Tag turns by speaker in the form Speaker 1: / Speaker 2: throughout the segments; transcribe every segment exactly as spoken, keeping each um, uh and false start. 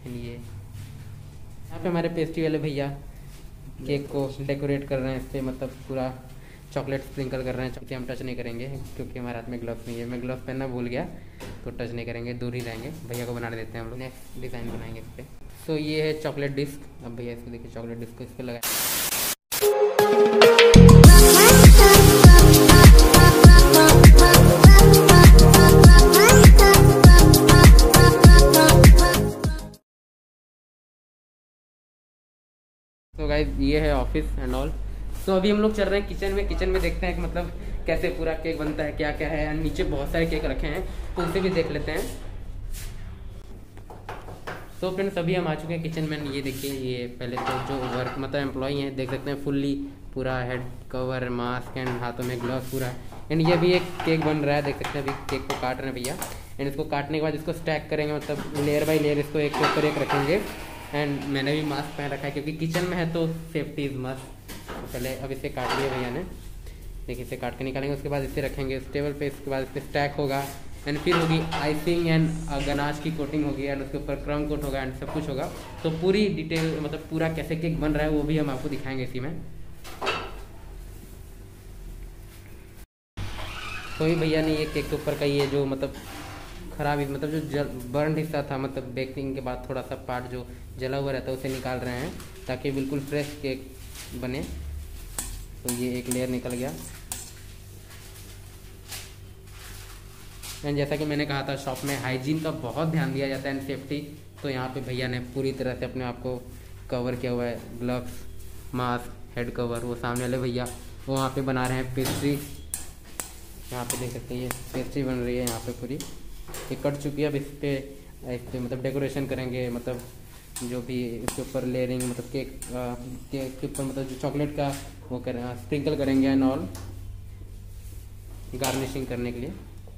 Speaker 1: ये यहाँ पे हमारे पेस्ट्री वाले भैया केक को डेकोरेट कर रहे हैं, इस पर मतलब पूरा चॉकलेट स्प्रिंकल कर रहे हैं। चॉकलेट हम टच नहीं करेंगे क्योंकि हमारे हाथ में ग्लव्स नहीं है। मैं ग्लव्स पहनना भूल गया तो टच नहीं करेंगे, दूर ही रहेंगे। भैया को बनाने देते हैं हम लोग। नेक्स्ट डिज़ाइन बनाएंगे इस पर। सो ये है चॉकलेट डिस्क। अब भैया इसको देखिए, चॉकलेट डिस्क को इस पर लगाए। तो गाइस ये है ऑफिस एंड ऑल। तो अभी हम लोग चल रहे हैं किचन में। किचन में देखते हैं कि मतलब कैसे पूरा केक बनता है, क्या क्या है। एंड नीचे बहुत सारे केक रखे हैं तो उसे भी देख लेते हैं। तो फ्रेंड्स अभी हम आ चुके हैं किचन में। ये देखिए, ये पहले तो जो वर्क मतलब एम्प्लॉई हैं देख सकते हैं, फुल्ली पूरा हेड कवर, मास्क एंड हाथों में ग्लव्स पूरा। एंड ये भी एक केक बन रहा है, देख सकते हैं। अभी केक को काट रहे हैं भैया। एंड इसको काटने के बाद इसको स्टैक करेंगे, मतलब लेयर बाई लेयर इसको एक के ऊपर एक रखेंगे। एंड मैंने भी मास्क पहन रखा है क्योंकि किचन में है तो सेफ्टी इज़ मस्ट। तो पहले अब इसे काट लिया भैया ने। देखिए इसे काट के निकालेंगे, उसके बाद इसे रखेंगे इस टेबल पे। इसके बाद इस पर स्टैक होगा एंड फिर होगी आइसिंग एंड गनाश की कोटिंग होगी एंड उसके ऊपर क्रम कोट होगा एंड सब कुछ होगा। तो पूरी डिटेल मतलब पूरा कैसे केक बन रहा है वो भी हम आपको दिखाएंगे इसी में। तो ही भैया ने ये केक के ऊपर का ये जो मतलब खराब मतलब जो जल बर्न हिस्सा था, मतलब बेकिंग के बाद थोड़ा सा पार्ट जो जला हुआ रहता है उसे निकाल रहे हैं ताकि बिल्कुल फ्रेश केक बने। तो ये एक लेयर निकल गया। एंड जैसा कि मैंने कहा था शॉप में हाइजीन का बहुत ध्यान दिया जाता है एंड सेफ्टी। तो यहाँ पे भैया ने पूरी तरह से अपने आप को कवर किया हुआ है, ग्लव्स, मास्क, हेड कवर। वो सामने वाले भैया वो वहाँ पे बना रहे हैं पेस्ट्री। यहाँ पे देख सकते हैं ये पेस्ट्री बन रही है यहाँ पे पूरी। ये कट चुकी है। अब इस पर इस पर मतलब डेकोरेशन करेंगे, मतलब जो भी इसके ऊपर लेयरिंग मतलब केक केक के ऊपर मतलब जो चॉकलेट का वो करें स्प्रिंकल करेंगे एंड ऑल गार्निशिंग करने के लिए।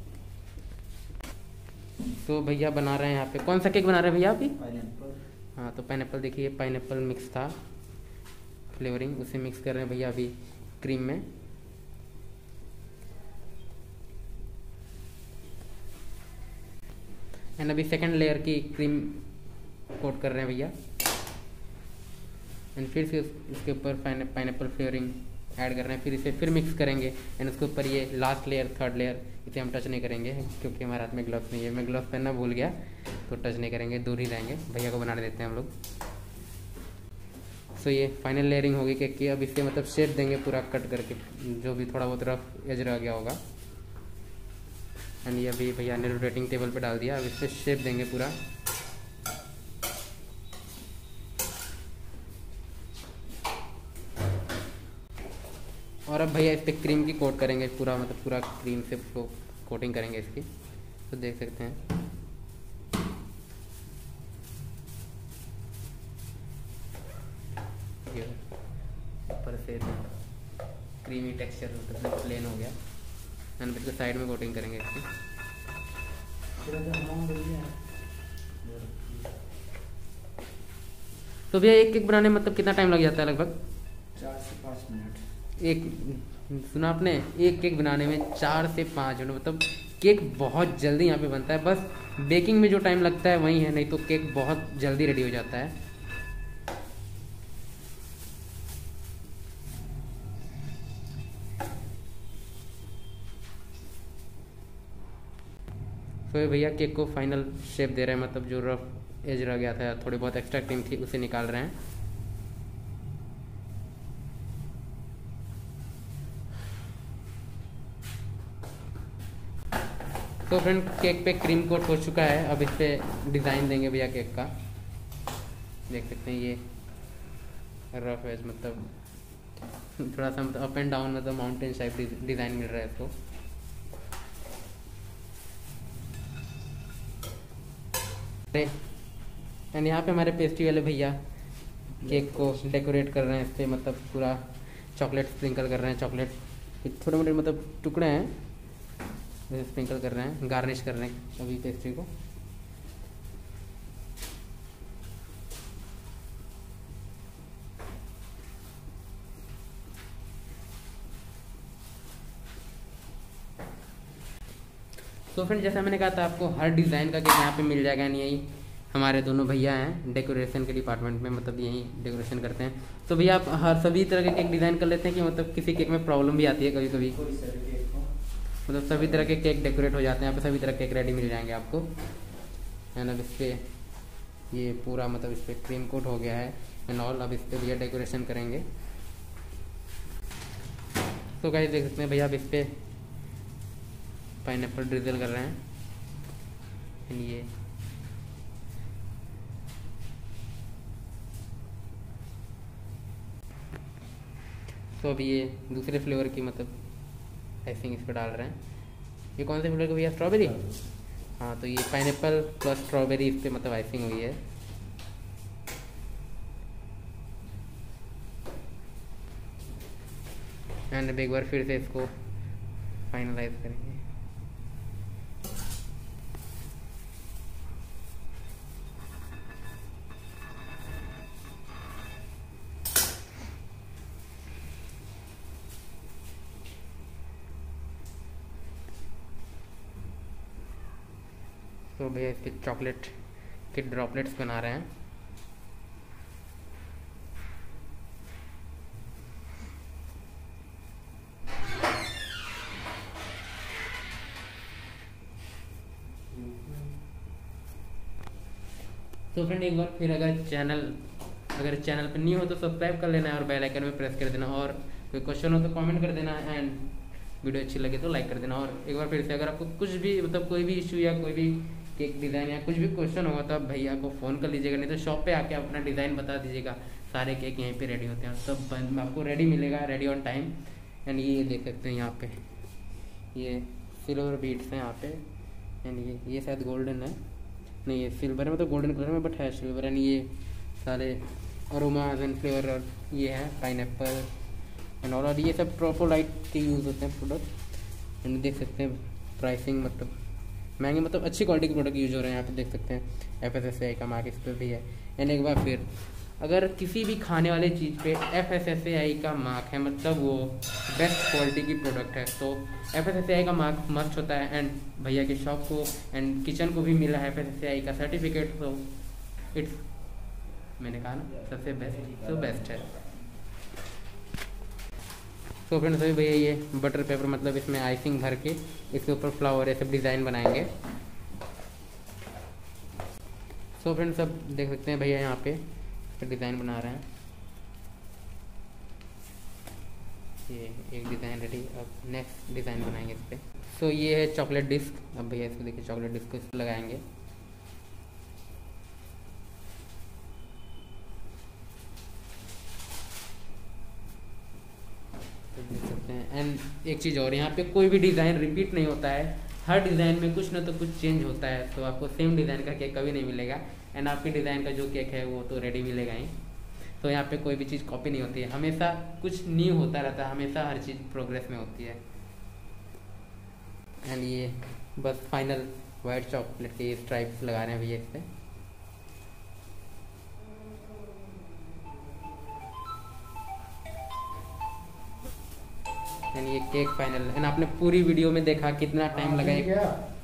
Speaker 1: तो भैया बना रहे हैं यहाँ पे। कौन सा केक बना रहे हैं भैया अभी?
Speaker 2: पाइनएप्पल।
Speaker 1: हाँ तो पाइनएप्पल देखिए, पाइनएप्पल मिक्स था फ्लेवरिंग, उसे मिक्स कर रहे हैं भैया अभी क्रीम में। एंड अभी सेकंड लेयर की क्रीम कोट कर रहे हैं भैया। एंड फिर से इसके ऊपर पाइनएप्पल फ्लेवरिंग ऐड कर रहे हैं, फिर इसे फिर मिक्स करेंगे। एंड उसके ऊपर ये लास्ट लेयर, थर्ड लेयर, इसे हम टच नहीं करेंगे क्योंकि हमारे हाथ में ग्लव्स नहीं है। मैं ग्लव्स पहनना भूल गया तो टच नहीं करेंगे, दूर ही रहेंगे। भैया को बनाने देते हैं हम लोग। सो ये फाइनल लेयरिंग होगी केक की। अब इसे मतलब शेप देंगे पूरा कट करके, जो भी थोड़ा बहुत रफ एज रह गया होगा। एंड ये अभी भैया ने रोटेटिंग टेबल पे डाल दिया। अब इस पर शेप देंगे पूरा। और अब भैया इस पर क्रीम की कोट करेंगे पूरा, मतलब पूरा क्रीम से कोटिंग करेंगे इसकी। तो देख सकते हैं ऊपर से क्रीमी टेक्सचर मतलब प्लेन हो गया। एंड फिर साइड में कोटिंग करेंगे इसकी। तो भैया एक केक बनाने में मतलब कितना टाइम लग जाता है? लगभग
Speaker 2: चार से पाँच मिनट।
Speaker 1: एक सुना आपने, एक केक बनाने में चार से पाँच मिनट। मतलब केक बहुत जल्दी यहाँ पे बनता है। बस बेकिंग में जो टाइम लगता है वही है, नहीं तो केक बहुत जल्दी रेडी हो जाता है। तो भैया केक को फाइनल शेप दे रहे हैं, मतलब जो रफ एज रह गया था, थोड़ी बहुत एक्स्ट्रा क्रीम थी, उसे निकाल रहे हैं। तो फ्रेंड केक पे क्रीम कोट हो चुका है। अब इस पर डिज़ाइन देंगे भैया केक का। देख सकते हैं ये रफ एज मतलब थोड़ा सा मतलब अप एंड डाउन मतलब माउंटेन टाइप डिज़ाइन मिल रहा है इसको। एंड यहाँ पे हमारे पेस्ट्री वाले भैया केक को डेकोरेट कर रहे हैं, इस पर मतलब पूरा चॉकलेट स्प्रिंकल कर रहे हैं। चॉकलेट छोटे मोटे मतलब टुकड़े हैं, स्प्रिंकल कर रहे हैं, गार्निश कर रहे हैं अभी पेस्ट्री को। तो फ्रेंड जैसा मैंने कहा था आपको हर डिज़ाइन का केक यहाँ पे मिल जाएगा। नहीं यही हमारे दोनों भैया हैं डेकोरेशन के डिपार्टमेंट में, मतलब यहीं डेकोरेशन करते हैं। तो भैया आप हर सभी तरह के केक डिज़ाइन कर लेते हैं कि मतलब किसी केक में प्रॉब्लम भी आती है कभी कभी?
Speaker 2: कोई सर केक को
Speaker 1: मतलब सभी तरह के केक डेकोरेट हो जाते हैं यहाँ पे, सभी तरह के केक रेडी मिल जाएंगे आपको, है ना। इस पर ये पूरा मतलब इस पर क्रीम कोट हो गया है एंड ऑल। अब इस पर भैया डेकोरेशन करेंगे। तो गाइस देख सकते हैं भैया अब इस पर पाइनएप्पल ड्रिजल कर रहे हैं एंड ये तो अभी ये दूसरे फ्लेवर की मतलब आइसिंग इस पर डाल रहे हैं। ये कौन से फ्लेवर का भैया? स्ट्रॉबेरी। हाँ, तो ये पाइनएप्पल प्लस स्ट्रॉबेरी इस पर मतलब आइसिंग हुई है। एंड एक बार फिर से इसको फाइनलाइज करेंगे। तो भैया इसके चॉकलेट के ड्रॉपलेट्स बना रहे हैं। तो फ्रेंड एक बार फिर अगर चैनल अगर चैनल पर न्यू हो तो सब्सक्राइब कर लेना है और बेल आइकन में प्रेस कर देना, और कोई क्वेश्चन हो तो कमेंट कर देना एंड वीडियो अच्छी लगे तो लाइक कर देना। और एक बार फिर से अगर आपको कुछ भी मतलब कोई भी इशू या कोई भी केक डिज़ाइन या कुछ भी क्वेश्चन होगा तो आप भैया को फ़ोन कर लीजिएगा, नहीं तो शॉप पे आके अपना डिज़ाइन बता दीजिएगा। सारे केक यहीं पे रेडी होते हैं, सब आपको रेडी मिलेगा, रेडी ऑन टाइम। एंड ये देख सकते हैं यहाँ पे ये सिल्वर बीट्स हैं यहाँ पे एंड ये ये शायद गोल्डन है, नहीं ये सिल्वर है, मतलब गोल्डन कलर में बट है सिल्वर। एंड ये सारे अरोमाज एंड फ्लेवर और ये है पाइनएप्पल एंड ऑल, और ये सब ट्रोपोलाइट के यूज़ होते हैं प्रोडक्ट। एंड देख सकते हैं प्राइसिंग मतलब महंगे मतलब अच्छी क्वालिटी के प्रोडक्ट यूज हो रहे हैं यहाँ पे, देख सकते हैं F S S A I का मार्क इस पर भी है। एंड एक बार फिर अगर किसी भी खाने वाले चीज़ पे F S S A I का मार्क है मतलब वो बेस्ट क्वालिटी की प्रोडक्ट है, तो F S S A I का मार्क मस्ट होता है। एंड भैया की शॉप को एंड किचन को भी मिला है F S S A I का सर्टिफिकेट, तो इट्स मैंने कहा ना सबसे बेस्ट तो बेस्ट है। तो फ्रेंड्स अभी भैया ये बटर पेपर मतलब इसमें आइसिंग भर के इसके ऊपर फ्लावर ऐसे डिज़ाइन बनाएंगे। सो फ्रेंड्स अब देख सकते हैं भैया यहाँ पे डिज़ाइन बना रहे हैं। ये एक डिज़ाइन रेडी, अब नेक्स्ट डिज़ाइन बनाएंगे इस पर। सो ये है चॉकलेट डिस्क। अब भैया इसको देखिए चॉकलेट डिस्क को इस पर लगाएंगे। देख सकते हैं। एंड एक चीज़ और, यहाँ पे कोई भी डिज़ाइन रिपीट नहीं होता है, हर डिज़ाइन में कुछ ना तो कुछ चेंज होता है, तो आपको सेम डिज़ाइन का केक कभी नहीं मिलेगा। एंड आपके डिज़ाइन का जो केक है वो तो रेडी मिलेगा ही, तो यहाँ पे कोई भी चीज़ कॉपी नहीं होती है, हमेशा कुछ न्यू होता रहता है, हमेशा हर चीज़ प्रोग्रेस में होती है। एंड ये बस फाइनल वाइट चॉकलेट के स्ट्राइप्स लगा रहे हैं भैया इस पर। एंड ये केक फाइनल। एंड आपने पूरी वीडियो में देखा कितना टाइम लगा।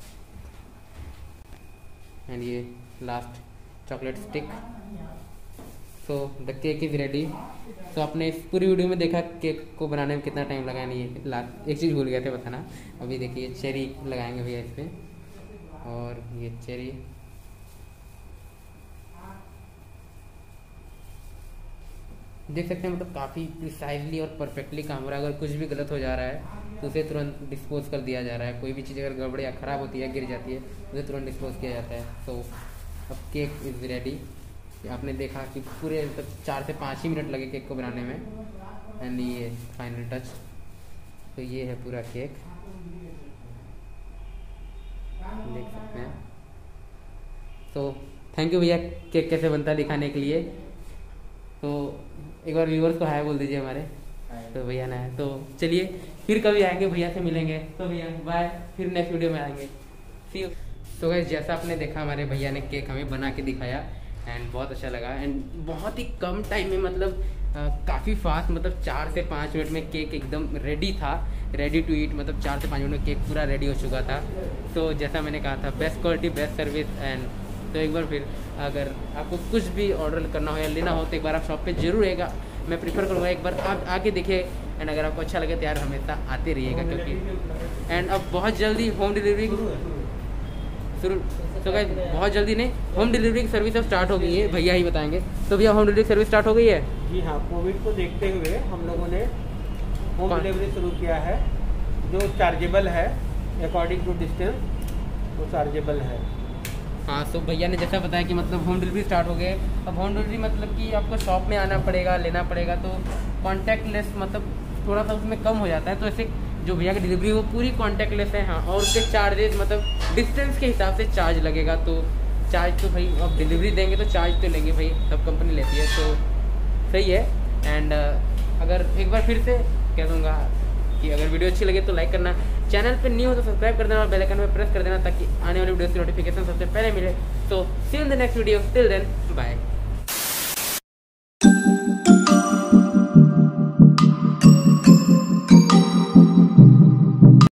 Speaker 1: एंड ये last chocolate stick. So the cake is ready. तो आपने इस पूरी वीडियो में देखा केक को बनाने में कितना टाइम लगा। नहीं ये लास्ट एक चीज़ भूल गए थे बताना, अभी देखिए चेरी लगाएंगे भैया इस पर, और ये चेरी देख सकते हैं मतलब काफ़ी प्रिसाइजली और परफेक्टली काम हो रहा है। अगर कुछ भी गलत हो जा रहा है तो उसे तुरंत डिस्पोज कर दिया जा रहा है। कोई भी चीज़ अगर गड़बड़ या ख़राब होती है, गिर जाती है, उसे तुरंत डिस्पोज किया जाता है। तो अब केक इज़ रेडी। आपने देखा कि पूरे मतलब चार से पाँच ही मिनट लगे केक को बनाने में। एंड ये फाइनल टच। तो ये है पूरा केक, देख सकते हैं। तो थैंक यू भैया केक कैसे बनता है दिखाने के लिए। तो एक बार व्यूअर्स को हाय बोल दीजिए हमारे। तो भैया ना है, तो चलिए फिर कभी आएंगे, भैया से मिलेंगे। तो भैया बाय, फिर नेक्स्ट वीडियो में आएंगे। सी यू। तो गाइस जैसा आपने देखा हमारे भैया ने केक हमें बना के दिखाया एंड बहुत अच्छा लगा। एंड बहुत ही कम टाइम में मतलब काफ़ी फास्ट, मतलब चार से पाँच मिनट में केक एकदम रेडी था, रेडी टू ईट। मतलब चार से पाँच मिनट में केक पूरा रेडी हो चुका था। तो जैसा मैंने कहा था best quality best service and तो एक बार फिर अगर आपको कुछ भी ऑर्डर करना हो या लेना हो तो एक बार आप शॉप पे जरूर रहेगा। मैं प्रीफर करूँगा एक बार आप आके देखिए, एंड अगर आपको अच्छा लगे तो यार हमेशा आते रहिएगा, क्योंकि एंड अब बहुत जल्दी होम डिलीवरी शुरू, तो गाइस बहुत जल्दी नहीं, होम डिलीवरी की सर्विस अब स्टार्ट हो गई है, भैया ही बताएंगे। तो भैया होम डिलीवरी सर्विस स्टार्ट हो गई है?
Speaker 3: जी हाँ, कोविड को देखते हुए हम लोगों ने होम डिलीवरी शुरू किया है, जो चार्जेबल है अकॉर्डिंग टू डिस्टेंस, वो चार्जेबल है।
Speaker 1: हाँ, तो भैया ने जैसा बताया कि मतलब होम डिलीवरी स्टार्ट हो गए। अब होम डिलीवरी मतलब कि आपको शॉप में आना पड़ेगा, लेना पड़ेगा, तो कॉन्टैक्टलेस मतलब थोड़ा सा उसमें कम हो जाता है। तो ऐसे जो भैया की डिलीवरी है वो पूरी कॉन्टैक्टलेस है। हाँ, और उसके चार्जेस मतलब डिस्टेंस के हिसाब से चार्ज लगेगा। तो चार्ज तो भाई अब डिलीवरी देंगे तो चार्ज तो लेंगे भाई, सब कंपनी लेती है, तो सही है। एंड अगर एक बार फिर से कह दूँगा कि अगर वीडियो अच्छी लगे तो लाइक करना, चैनल पे न्यू हो तो सब्सक्राइब कर देना और बेल आइकन पे प्रेस कर देना ताकि आने वाली वीडियो की नोटिफिकेशन सबसे पहले मिले। तो see you in the next video, till then bye.